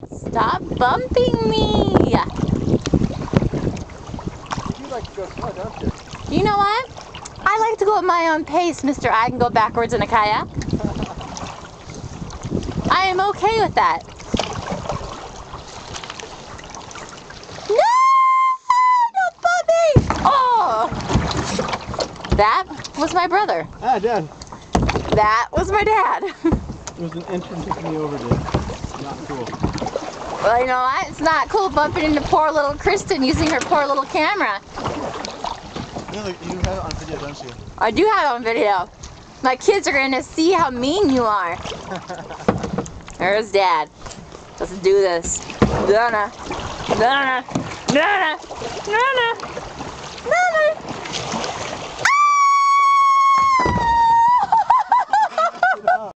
Stop bumping me! You like to go slow, don't you? You know what? I like to go at my own pace, Mr. I can go backwards in a kayak. I am okay with that. No! Don't bump me! Oh! That was my brother. Ah, Dad. That was my dad. It was an entrance to me over, dude. Not cool. Well, you know what? It's not cool bumping into poor little Kristen using her poor little camera. You have it on video, don't you? I do have it on video. My kids are going to see how mean you are. There's Dad. Let's do this. Donna. Donna. Donna. Donna.